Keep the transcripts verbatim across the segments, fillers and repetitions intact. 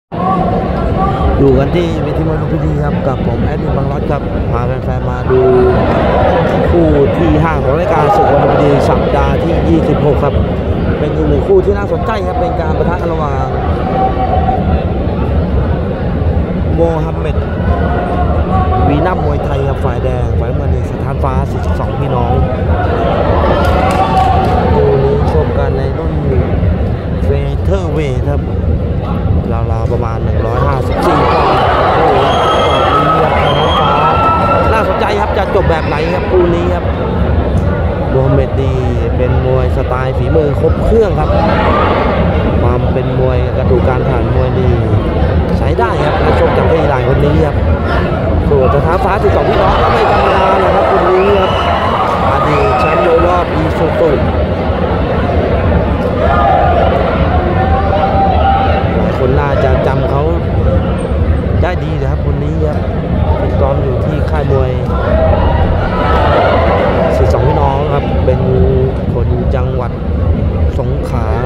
อยู่กันที่เวทีมวยลุมพินีครับกับผมแอดมินบางรัฐครับพาแฟนๆมาดูคู่ที่ห้าของรายการศึกวันลุมพินีสัปดาห์ที่ยี่สิบหกครับเป็นอีกหนึ่งคู่ที่น่าสนใจครับเป็นการปะทะกันระหว่างโมฮัมเหม็ดวีนัมมวยไทยครับฝ่ายแดงฝ่ายน้ำเงินสถานฟ้าสี่สิบสองพี่น้องคู่นี้ชมกันในรุ่นเฟเธอร์เวทครับราวๆประมาณหนึ่งร้อยห้าสิบสี่ปอนด์โอ้โหต่อนี้ครับสถานฟ้าน่าสนใจครับจะจบแบบไหนครับคู่นี้ครับโมฮัมเหม็ดดีเป็นมวยสไตล์ฝีมือครบเครื่องครับความเป็นมวยกระดูกการผ่านมวยดีใช้ได้ครับนักชกจากที่หลายคนนี้ครับส่วนสถานฟ้าสิบสองพี่น้องก็ไม่ธรรมดาเลยครับคนนี้ครับอดีตแชมป์โลกรอบอีซูซุหลายคนน่าจะจำเขาได้ดีนะครับคนนี้ครับฝึกซ้อมอยู่ที่ค่ายมวยสิบสองพี่น้องครับเป็นคนจังหวัดสงขลา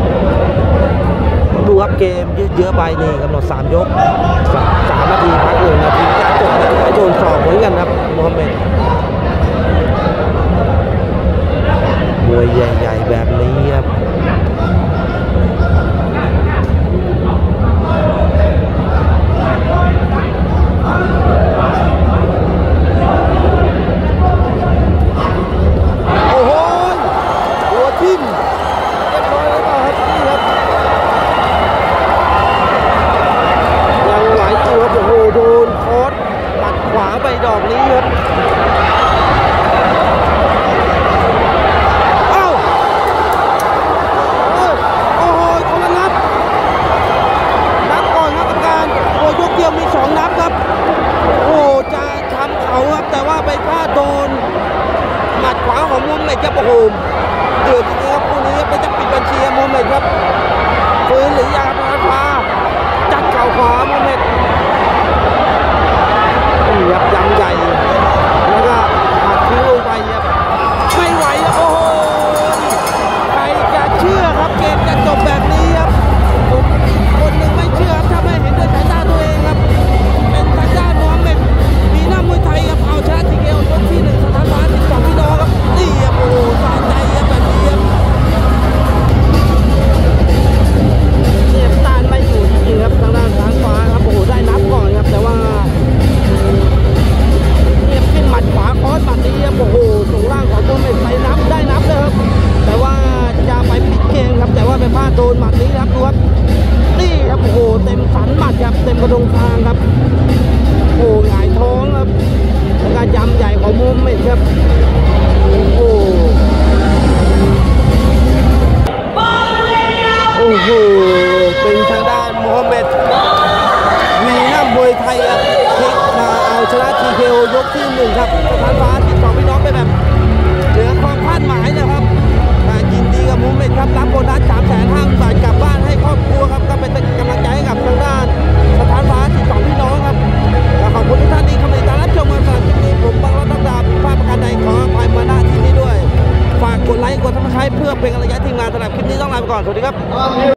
ดูครับเกมยืดเยื้อไปนี่กำหนดสามยกสามนาทีพักหนึ่งนาทีจะจบแล้วไอ้โดนสอบเหมือนกันครับโมฮัมเหม็ดมวยใหญ่ๆแบบนี้ครับโอ้โหหัวทิ่มเรียบร้อยแล้วครับนี่ครับยังไหวอยู่ครับโอ้โหโดนคอสปัดขวาไปดอกนี้ครับเอ้าโอ้โหคนละนับนับก่อนครับกรรมการโอ้ยกเดียวมีสองนับครับโอ้จะทำเขาครับแต่ว่าไปพลาดโดนหมัดขวาของโมฮัมเหม็ดครับโอ้โหเดือดจริงๆครับคู่นี้ไปจะปิดบัญชีโมฮัมเหม็ดครับปืนหรือยาพาฟ้าจัดเข่าขวาโมฮัมเหม็ดนี่ครับยำใหญ่แล้วก็หักคิ้วลงไปครับไม่ไหวโอ้โหใครจะเชื่อครับเกมจะจบแบบนี้ครับผมอีกคนหนึ่งไม่เชื่อครับถ้าไม่เห็นด้วยสายตาตัวเองครับเป็นทางด้านโมฮัมเหม็ดมีหน้ามวยไทยครับเอาชนะทีเดียวยกที่หนึ่งสถานฟ้าสิบสองพี่น้องครับนี่ครับโอ้โหสะใจครับแบบนี้ครับเนี่ยต้านไม่อยู่จริงๆครับทางด้านสถานฟ้าครับโอ้โหได้นับก่อนครับแต่ว่าเนี่ยขึ้นหมัดขวาคอสหมัดนี้ครับโอ้โหส่งล่างของโมฮัมเหม็ดไปนับได้นับเลยครับแต่ว่าจะไปปิดเกมครับแต่ว่าไปพลาดโดนหมัดนี้ครับดูครับนี่ครับโอ้โหเต็มสันหมัดครับเต็มกระดงคางครับโอ้หงายท้องครับแล้วก็ยำใหญ่ของโมฮัมเหม็ดครับโอ้โอ้โหเป็นทางด้านโมฮัมเหม็ดวีนัมมวยไทยครับพลิกมาเอาชนะทีเคโอยกที่หนึ่งครับสถานฟ้าสิบสองพี่น้องไปแบบเหนือความคาดหมายนะครับยินดีกับโมฮัมเหม็ดครับรับโบนัสสามแสนห้าหมื่นบาทกลับบ้านให้ครอบครัวครับก็เป็นกำลังใจให้กับทางด้าน